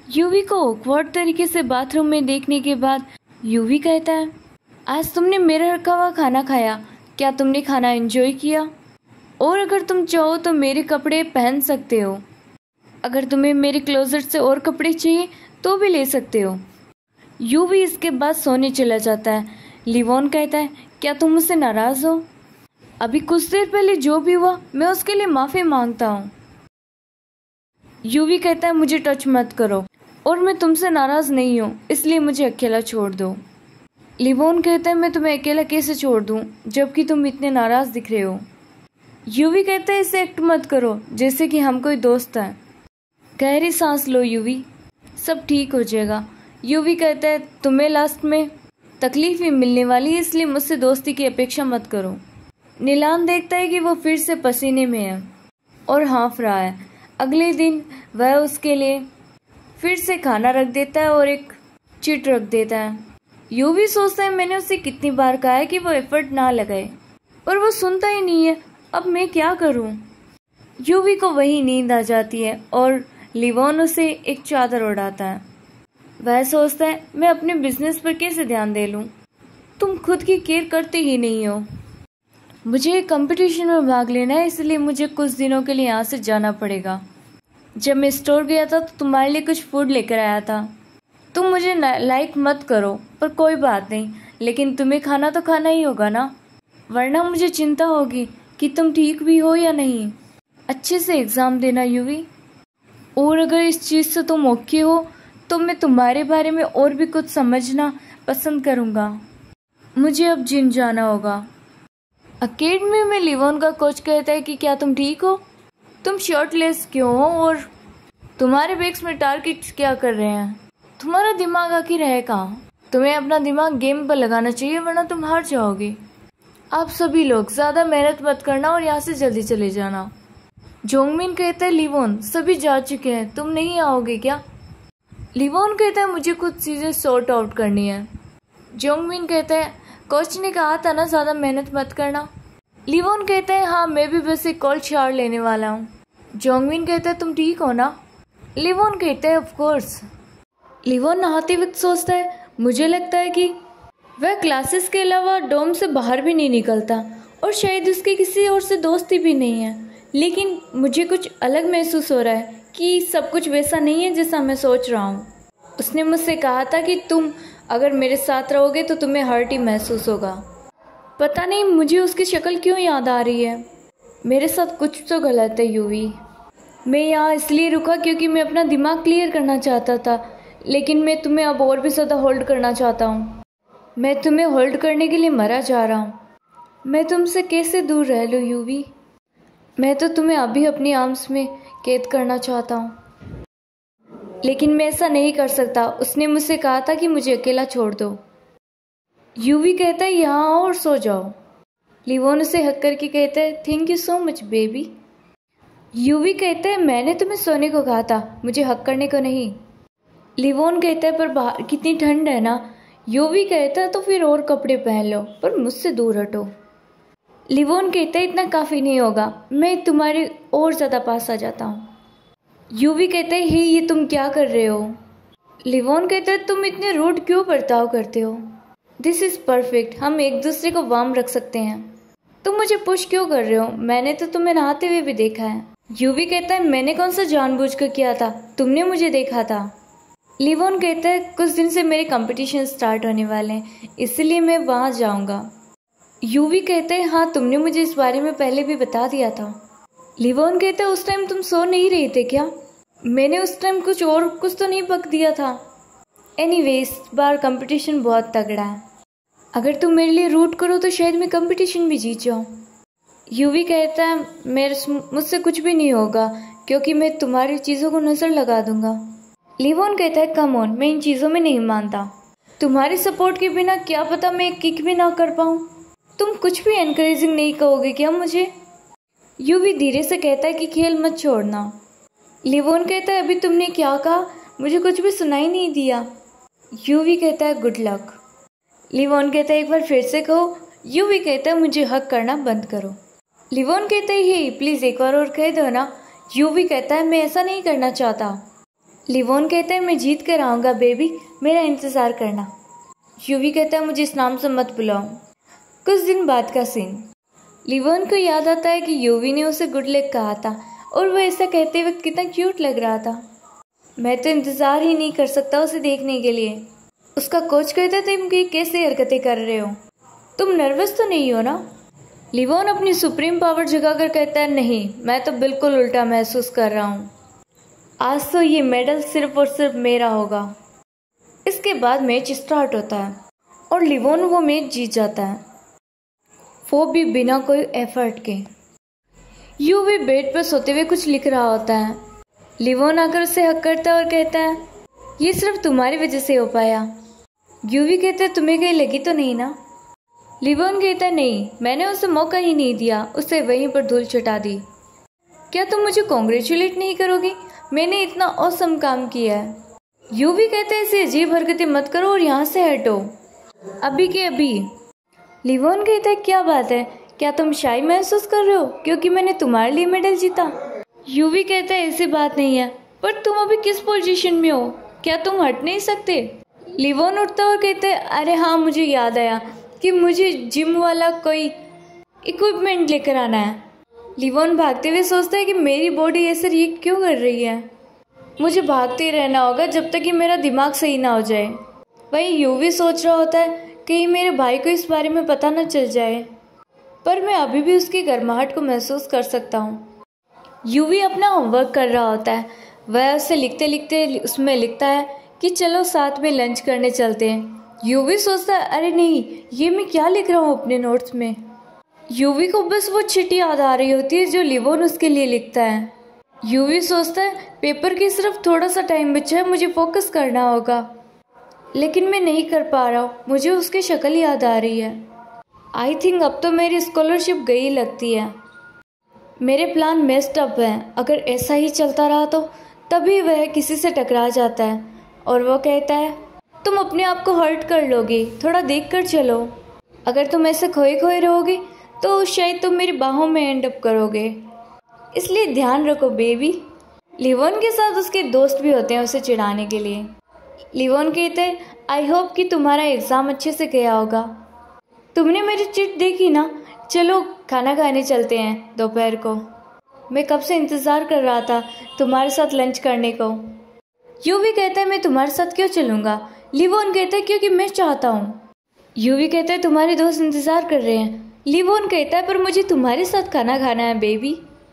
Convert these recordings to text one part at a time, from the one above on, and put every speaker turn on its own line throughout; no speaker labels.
UV को awkward तरीके से बाथरूम में देखने के बाद यूवी कहता है, आज तुमने मेरा रखा हुआ खाना खाया, क्या तुमने खाना एंजॉय किया? और अगर तुम चाहो तो मेरे कपड़े पहन सकते हो, अगर तुम्हें मेरे क्लोजेट से और कपड़े चाहिए तो भी ले सकते हो। यूवी इसके बाद सोने चला जाता है। लिवोन कहता है, क्या तुम मुझसे नाराज़ हो? अभी कुछ देर पहले जो भी हुआ मैं उसके लिए माफ़ी मांगता हूँ। यूवी कहता है, मुझे टच मत करो और मैं तुमसे नाराज़ नहीं हूँ, इसलिए मुझे अकेला छोड़ दो। लिवोन कहता है, मैं तुम्हें अकेला कैसे छोड़ दूँ जबकि तुम इतने नाराज़ दिख रहे हो। यूवी कहता है, इसे एक्ट मत करो जैसे कि हम कोई दोस्त हैं। गहरी सांस लो यूवी, सब ठीक हो जाएगा। यूवी कहता है, तुम्हें लास्ट में तकलीफ ही मिलने वाली है, इसलिए मुझसे दोस्ती की अपेक्षा मत करो। नीलान देखता है कि वो फिर से पसीने में है और हाँफ रहा है। अगले दिन वह उसके लिए फिर से खाना रख देता है और एक चिट रख देता है। यूवी सोचता है, मैंने उसे कितनी बार कहा है कि वो एफर्ट ना लगाए और वो सुनता ही नहीं है, अब मैं क्या करूं? यूवी को वही नींद आ जाती है और लिवोन उसे एक चादर उड़ाता है। वह सोचता है, मैं अपने बिजनेस पर कैसे ध्यान दे लूं? तुम खुद की केयर करते ही नहीं हो। मुझे एक कंपटीशन में भाग लेना है, इसलिए मुझे कुछ दिनों के लिए यहाँ से जाना पड़ेगा। जब मैं स्टोर गया था तो तुम्हारे लिए कुछ फूड लेकर आया था। तुम मुझे लाइक मत करो पर कोई बात नहीं, लेकिन तुम्हें खाना तो खाना ही होगा ना, वरना मुझे चिंता होगी कि तुम ठीक भी हो या नहीं। अच्छे से एग्ज़ाम देना यूवी, और अगर इस चीज़ से तुम ओके हो तो मैं तुम्हारे बारे में और भी कुछ समझना पसंद करूँगा। मुझे अब जिम जाना होगा। अकेडमी में लिवोन का कोच कहता है कि क्या तुम ठीक हो? तुम शर्टलेस क्यों हो और तुम्हारे बैग्स में टारगेट क्या कर रहे हैं? तुम्हारा दिमाग आखिर है कहाँ? तुम्हें अपना दिमाग गेम पर लगाना चाहिए वरना तुम हार जाओगे। आप सभी लोग ज़्यादा मेहनत मत करना और यहाँ से जल्दी चले जाना। जोंगमिन कहता है, लिवोन सभी जा चुके हैं, तुम नहीं आओगे क्या? लिवोन कहता है, मुझे कुछ चीज़ें सॉर्ट आउट करनी है। जोंगमिन कहता है, कोच ने कहा था ना ज़्यादा मेहनत मत करना। लिवोन कहता है, हाँ मैं भी बस एक कोल्ड शावर लेने वाला हूँ। जोंगमिन कहता है, तुम ठीक हो ना? लिवोन कहता है, ऑफ कोर्स। लिवोन नहाते वक्त सोचता है, मुझे लगता है कि वह क्लासेस के अलावा डोम से बाहर भी नहीं निकलता और शायद उसकी किसी और से दोस्ती भी नहीं है, लेकिन मुझे कुछ अलग महसूस हो रहा है कि सब कुछ वैसा नहीं है जैसा मैं सोच रहा हूँ। उसने मुझसे कहा था कि तुम अगर मेरे साथ रहोगे तो तुम्हें हर्ट ही महसूस होगा। पता नहीं मुझे उसकी शक्ल क्यों याद आ रही है। मेरे साथ कुछ तो गलत है यूवी। मैं यहाँ इसलिए रुका क्योंकि मैं अपना दिमाग क्लियर करना चाहता था, लेकिन मैं तुम्हें अब और भी ज़्यादा होल्ड करना चाहता हूँ। मैं तुम्हें होल्ड करने के लिए मरा जा रहा हूँ। मैं तुमसे कैसे दूर रह लूँ यूवी? मैं तो तुम्हें अभी अपनी आर्म्स में कैद करना चाहता हूँ, लेकिन मैं ऐसा नहीं कर सकता। उसने मुझसे कहा था कि मुझे अकेला छोड़ दो। यूवी कहता है, यहाँ आओ और सो जाओ। लिवोन उसे हक करके कहता है, thank you so much baby. Yuvi कहता है, मैंने तुम्हें सोने को कहा था, मुझे हक करने को नहीं। लिवोन कहता है, पर बाहर कितनी ठंड है ना। यूवी कहता है, तो फिर और कपड़े पहन लो, पर मुझसे दूर हटो। लिवोन कहता है, इतना काफ़ी नहीं होगा, मैं तुम्हारे और ज़्यादा पास आ जाता हूँ। यूवी कहता है, हे ये तुम क्या कर रहे हो? लिवोन कहता है, तुम इतने रूड क्यों बर्ताव करते हो? दिस इज़ परफेक्ट, हम एक दूसरे को वार्म रख सकते हैं। तुम मुझे पुश क्यों कर रहे हो? मैंने तो तुम्हें नहाते हुए भी देखा है। यूवी कहता है, मैंने कौन सा जानबूझकर किया था, तुमने मुझे देखा था। लिवोन कहता है, कुछ दिन से मेरे कंपटीशन स्टार्ट होने वाले हैं, इसलिए मैं वहाँ जाऊँगा। यूवी कहता है, हाँ तुमने मुझे इस बारे में पहले भी बता दिया था। लिवोन कहता है, उस टाइम तुम सो नहीं रहे थे क्या? मैंने उस टाइम कुछ तो नहीं बक दिया था। एनीवे, इस बार कंपटीशन बहुत तगड़ा है। अगर तुम मेरे लिए रूट करो तो शायद मैं कंपटीशन भी जीत जाऊँ। यूवी कहता है, मुझसे कुछ भी नहीं होगा क्योंकि मैं तुम्हारी चीज़ों को नज़र लगा दूंगा। लिवोन कहता है, कम ऑन, मैं इन चीज़ों में नहीं मानता। तुम्हारे सपोर्ट के बिना क्या पता मैं किक भी ना कर पाऊँ। तुम कुछ भी एनकरेजिंग नहीं कहोगे क्या मुझे? यूवी धीरे से कहता है कि खेल मत छोड़ना। लिवोन कहता है, अभी तुमने क्या कहा? मुझे कुछ भी सुनाई नहीं दिया। यूवी कहता है, गुड लक। लिवोन कहता है, एक बार फिर से कहो। यूवी कहता है, मुझे हक करना बंद करो। लिवोन कहता है, हे प्लीज़ एक बार और कह दो ना। यूवी कहता है, मैं ऐसा नहीं करना चाहता। लिवोन कहता है मैं जीत कर आऊँगा बेबी, मेरा इंतज़ार करना। यूवी कहता है मुझे इस नाम से मत बुलाओ। कुछ दिन बाद का सीन। लिवोन को याद आता है कि यूवी ने उसे गुड लक कहा था और वह ऐसा कहते वक्त कितना क्यूट लग रहा था। मैं तो इंतज़ार ही नहीं कर सकता उसे देखने के लिए। उसका कोच कहता है तुम ये कैसे हरकतें कर रहे हो, तुम नर्वस तो नहीं हो ना? लिवोन अपनी सुप्रीम पावर जगाकर कहता है नहीं, मैं तो बिल्कुल उल्टा महसूस कर रहा हूँ। आज तो ये मेडल सिर्फ और सिर्फ मेरा होगा। इसके बाद मैच स्टार्ट होता है और लिवोन वो मैच जीत जाता है, वो भी बिना कोई एफर्ट के। यूवी बेड पर सोते हुए कुछ लिख रहा होता है। लिवोन आकर उसे हक करता है और कहता है ये सिर्फ तुम्हारी वजह से हो पाया। यूवी कहता है तुम्हें कहीं लगी तो नहीं ना? लिवोन कहता है नहीं, मैंने उसे मौका ही नहीं दिया, उसे वहीं पर धूल चटा दी। क्या तुम मुझे कॉन्ग्रेचुलेट नहीं करोगे, मैंने इतना औसम काम किया है। यूवी कहता है ऐसी अजीब हरकतें मत करो और यहाँ से हटो अभी के अभी। लिवोन कहता है क्या बात है, क्या तुम शाय महसूस कर रहे हो क्योंकि मैंने तुम्हारे लिए मेडल जीता? यूवी कहता है ऐसी बात नहीं है, पर तुम अभी किस पोजीशन में हो, क्या तुम हट नहीं सकते? लिवोन उठता और कहता है अरे हाँ, मुझे याद आया कि मुझे जिम वाला कोई इक्विपमेंट लेकर आना है। लिवोन भागते हुए सोचता है कि मेरी बॉडी ऐसे रिएक्ट क्यों कर रही है, मुझे भागते ही रहना होगा जब तक कि मेरा दिमाग सही ना हो जाए। वहीं यूवी सोच रहा होता है कहीं मेरे भाई को इस बारे में पता न चल जाए, पर मैं अभी भी उसकी गर्माहट को महसूस कर सकता हूँ। यूवी अपना होमवर्क कर रहा होता है, वह उसे लिखते लिखते उसमें लिखता है कि चलो साथ में लंच करने चलते हैं। यूवी सोचता है अरे नहीं, ये मैं क्या लिख रहा हूँ अपने नोट्स में। यूवी को बस वो चिट्ठी याद आ रही होती है जो लिवोन उसके लिए लिखता है। यूवी सोचता है पेपर के सिर्फ थोड़ा सा टाइम बचा है, मुझे फोकस करना होगा, लेकिन मैं नहीं कर पा रहा हूँ, मुझे उसकी शक्ल याद आ रही है। आई थिंक अब तो मेरी स्कॉलरशिप गई लगती है, मेरे प्लान मेस्ड अप हैं। अगर ऐसा ही चलता रहा तो तभी वह किसी से टकरा जाता है और वो कहता है तुम अपने आप को हर्ट कर लोगे, थोड़ा देख कर चलो, अगर तुम ऐसे खोए खोए रहोगे तो शायद तुम मेरी बाहों में एंड अप करोगे, इसलिए ध्यान रखो बेबी। लिवोन के साथ उसके दोस्त भी होते हैं उसे चिढ़ाने के लिए। लिवोन कहते हैं आई होप कि तुम्हारा एग्ज़ाम अच्छे से गया होगा। तुमने मेरी चिट देखी ना, चलो खाना खाने चलते हैं दोपहर को, मैं कब से इंतज़ार कर रहा था तुम्हारे साथ लंच करने को। यूवी कहता है मैं तुम्हारे साथ क्यों चलूँगा? लिवोन कहता है क्योंकि मैं चाहता हूँ। यूवी कहता है तुम्हारे दोस्त इंतज़ार कर रहे हैं। लिवोन कहता है पर मुझे तुम्हारे साथ खाना खाना है बेबी।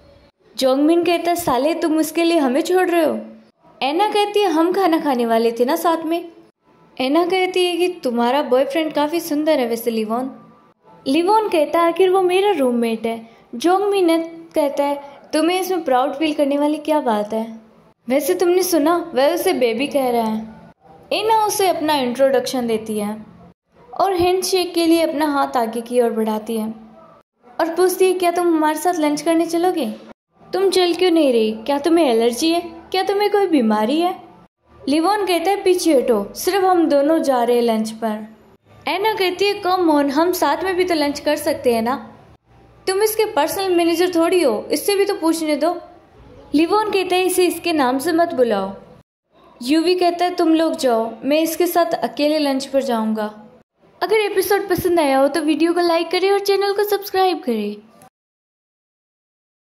जोंगमिन कहता है साले तुम उसके लिए हमें छोड़ रहे हो। एना कहती है हम खाना खाने वाले थे ना साथ में। एना कहती है कि तुम्हारा बॉयफ्रेंड काफ़ी सुंदर है वैसे लिवोन। लिवोन कहता है आखिर वो मेरा रूममेट है। जोंगमिन कहता है तुम्हें इसमें प्राउड फील करने वाली क्या बात है, वैसे तुमने सुना वह उसे बेबी कह रहा है। एना उसे अपना इंट्रोडक्शन देती है और हैंडशेक के लिए अपना हाथ आगे की ओर बढ़ाती है और पूछती है क्या तुम हमारे साथ लंच करने चलोगे? तुम चल क्यों नहीं रही, क्या तुम्हें एलर्जी है, क्या तुम्हें कोई बीमारी है? लिवोन कहता है पीछे हटो, सिर्फ हम दोनों जा रहे हैं लंच पर। एना कहती है कम ऑन, हम साथ में भी तो लंच कर सकते हैं ना, तुम इसके पर्सनल मैनेजर थोड़ी हो, इससे भी तो पूछने दो। लिवोन कहता है इसे इसके नाम से मत बुलाओ। यूवी कहता है तुम लोग जाओ, मैं इसके साथ अकेले लंच पर जाऊंगा। अगर एपिसोड पसंद आया हो तो वीडियो को लाइक करें और चैनल को सब्सक्राइब करें।